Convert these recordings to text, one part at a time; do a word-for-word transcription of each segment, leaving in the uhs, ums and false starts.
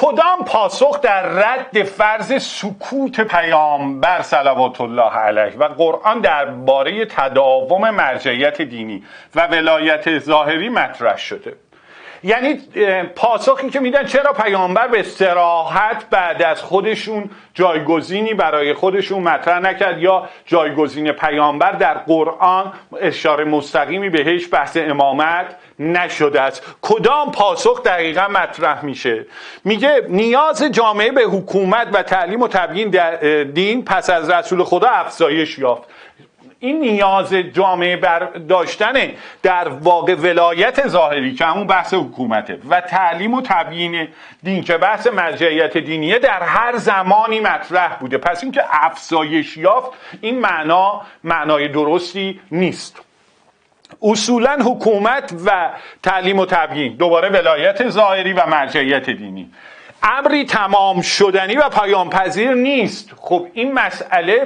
کدام پاسخ در رد فرض سکوت پیامبر صلوات الله علیه و قرآن درباره تداوم مرجعیت دینی و ولایت ظاهری مطرح شده؟ یعنی پاسخی که میدن چرا پیامبر به صراحت بعد از خودشون جایگزینی برای خودشون مطرح نکرد، یا جایگزین پیامبر در قرآن اشاره مستقیمی بهش بحث امامت نشده است. کدام پاسخ دقیقا مطرح میشه؟ میگه نیاز جامعه به حکومت و تعلیم و تبیین دین پس از رسول خدا افزایش یافت. این نیاز جامعه بر داشتن در واقع ولایت ظاهری که همون بحث حکومته و تعلیم و تبیین دین که بحث مرجعیت دینیه در هر زمانی مطرح بوده. پس این که افزایش یافت این معنا معنای درستی نیست. اصولا حکومت و تعلیم و تبیین، دوباره ولایت ظاهری و مرجعیت دینی، امری تمام شدنی و پایان پذیر نیست. خب این مسئله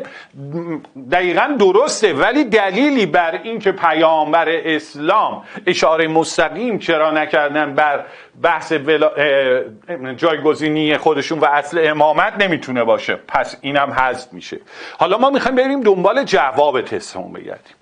دقیقا درسته، ولی دلیلی بر این که پیامبر اسلام اشاره مستقیم چرا نکردن بر بحث ولا... جایگزینی خودشون و اصل امامت نمیتونه باشه. پس اینم حذف میشه. حالا ما میخوایم بریم دنبال جواب تستمون بگردیم.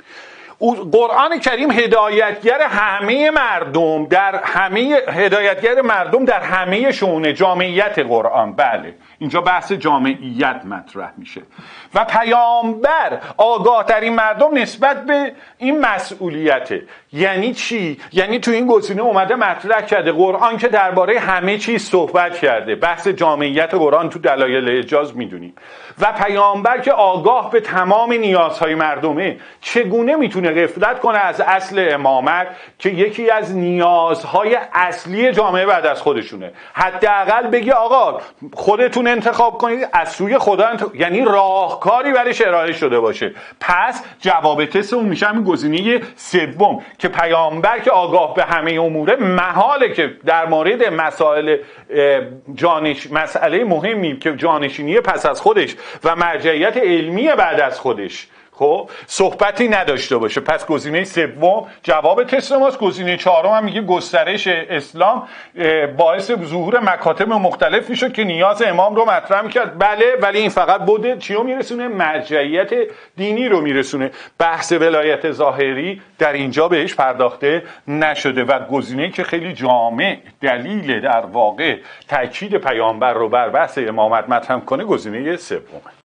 قرآن کریم هدایتگر همه مردم در همه هدایتگر مردم در همه شئون جامعیت قرآن. بله، اینجا بحث جامعیت مطرح میشه و پیامبر آگاه ترین مردم نسبت به این مسئولیته. یعنی چی؟ یعنی تو این گزینه اومده مطرح کرده قرآن که درباره همه چیز صحبت کرده. بحث جامعیت قرآن تو دلایل اعجاز میدونیم. و پیامبر که آگاه به تمام نیازهای مردمه، چگونه میتونه غفلت کنه از اصل امامت که یکی از نیازهای اصلی جامعه بعد از خودشونه؟ حداقل بگی آقا خودتون انتخاب کنید، از سوی خدا انتخاب... یعنی راهکاری برش ارائه شده باشه. پس جواب تست اون میشه همین گزینه سوم که پیامبر که آگاه به همه اموره، محاله که در مورد مسائل جانش مسئله مهمی که جانشینی پس از خودش و مرجعیت علمی بعد از خودش خب صحبتی نداشته باشه. پس گزینه سوم جواب تست ماست. گزینه چهارم هم میگه گسترش اسلام باعث ظهور مکاتب مختلفی شد که نیاز امام رو مطرح میکرد. بله، ولی این فقط بوده چی رو میرسونه؟ مرجعیت دینی رو میرسونه. بحث ولایت ظاهری در اینجا بهش پرداخته نشده و گزینه‌ای که خیلی جامع دلیل در واقع تاکید پیامبر رو بر بحث امامت مطرح کنه گزینه سومه.